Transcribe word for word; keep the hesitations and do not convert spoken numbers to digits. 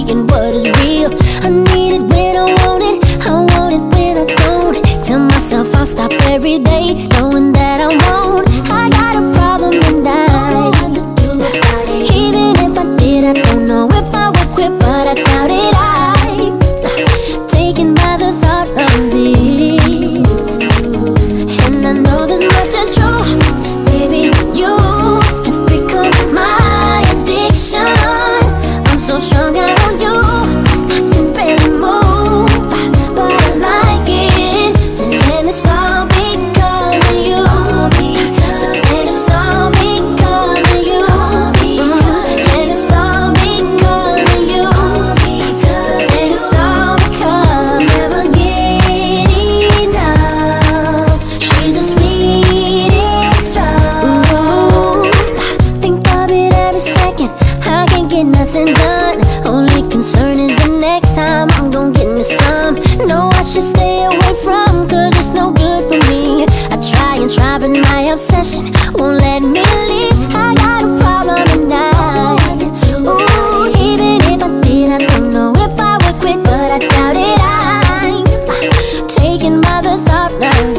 faking what is real. I need it when I want it, I want it when I don't. Tell myself I'll stop every day, knowing that I won't. I got a problem tonight. Even if I did, I don't know if I would quit, but I doubt it. I taken by the thought of it, and I know this much is true. Baby, you have become my addiction. I'm so strung out on you, I can barely move, but I like it. And it's all because of you. So and it's all because of you. And it's all because of you. So and it's all because I'll never get enough. She's the sweetest drug. Ooh, think of it every second, I can't get nothing done. Only concern is the next time I'm gon' get me some. No, I should stay away from, cause it's no good for me. I try and try, but my obsession won't let me leave. I got a problem tonight. Ooh, even if I did, I don't know if I would quit, but I doubt it. I'm taken by the thought of